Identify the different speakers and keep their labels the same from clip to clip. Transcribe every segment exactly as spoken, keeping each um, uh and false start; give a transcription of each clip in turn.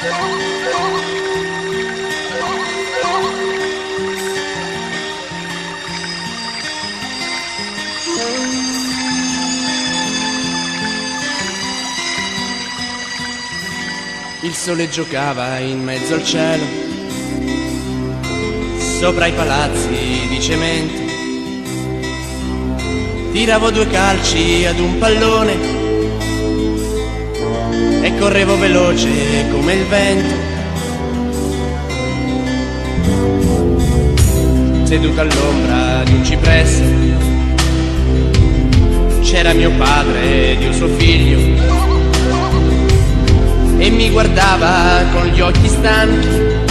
Speaker 1: Il sole giocava in mezzo al cielo, sopra i palazzi di cemento. Tiravo due calci ad un pallone e correvo veloce come il vento. Seduto all'ombra di un cipresso c'era mio padre ed io suo figlio, e mi guardava con gli occhi stanchi,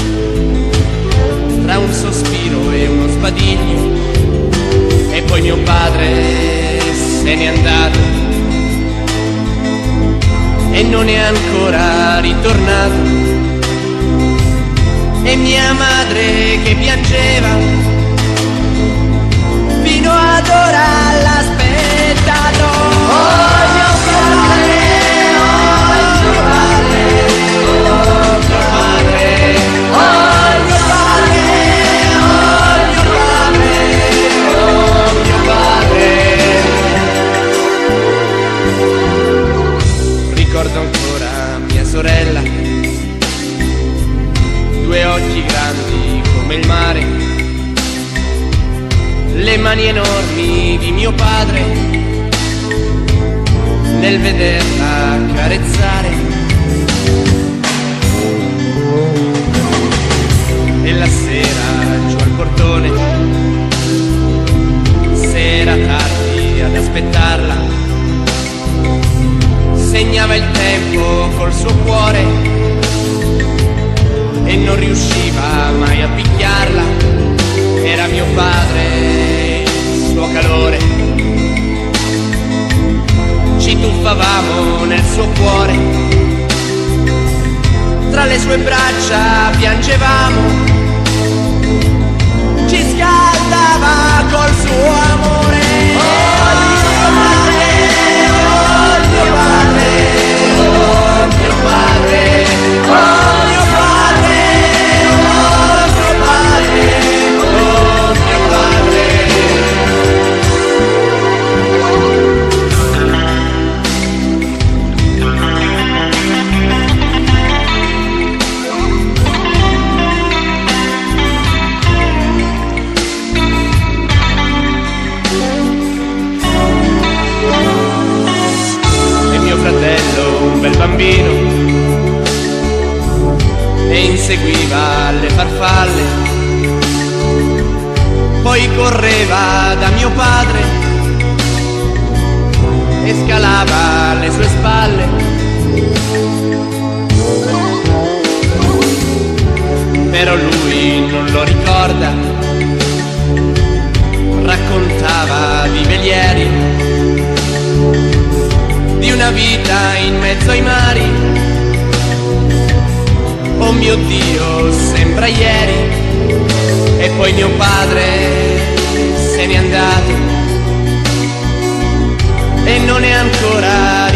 Speaker 1: tra un sospiro e uno sbadiglio. E poi mio padre se n'è andato e non è ancora ritornato. E mia madre che piangeva fino ad ora l'ha aspettato. Oh mio padre, oh mio padre, oh mio padre, oh mio padre, oh mio padre, oh mio padre. Ricordo ancora mia sorella, due occhi grandi come il mare, le mani enormi di mio padre nel vederla carezzare. E la sera giù al portone, se era tardi ad aspettarla, segnava il tempo col suo cuore e non riusciva mai a picchiarla. Era mio padre, il suo calore, ci tuffavamo nel suo cuore, tra le sue braccia piangevamo, ci scaldava col suo amore. Oh mio padre, oh mio padre, oh mio padre, oh mio padre, oh mio padre, oh mio padre. E mio fratello, un bel bambino, e inseguiva le farfalle, poi correva da mio padre e scalava le sue spalle. Però lui non lo ricorda, raccontava di velieri, di una vita in mezzo ai mari. Oh mio Dio, sembra ieri. E poi mio padre se n'è andato e non è ancora